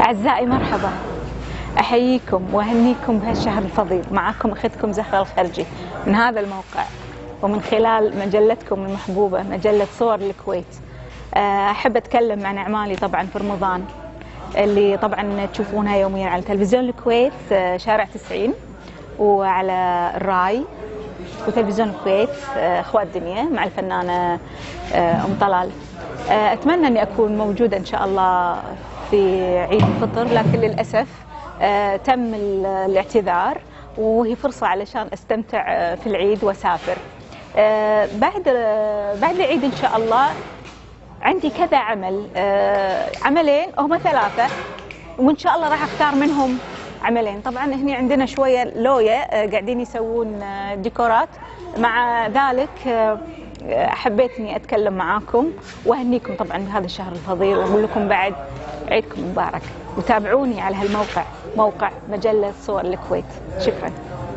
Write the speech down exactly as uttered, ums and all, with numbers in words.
أعزائي مرحبا، أحييكم وأهنيكم بهالشهر الفضيل. معكم أختكم زهرة الخرجي من هذا الموقع ومن خلال مجلتكم المحبوبة مجلة صور الكويت. أحب أتكلم عن أعمالي طبعا في رمضان اللي طبعا تشوفونها يوميا على تلفزيون الكويت شارع تسعين وعلى الراي وتلفزيون الكويت اخوات دنيا مع الفنانة ام طلال. اتمنى اني اكون موجودة ان شاء الله في عيد الفطر، لكن للاسف تم الاعتذار وهي فرصة علشان استمتع في العيد واسافر. بعد بعد العيد ان شاء الله عندي كذا عمل، عملين هم ثلاثة، وان شاء الله راح اختار منهم عملين. طبعا هنا عندنا شويه لويا قاعدين يسوون ديكورات، مع ذلك حبيت اني اتكلم معاكم واهنيكم طبعا بهذا الشهر الفضيل واقول لكم بعد عيدكم مبارك، وتابعوني على هالموقع موقع مجله صور الكويت. شكرا.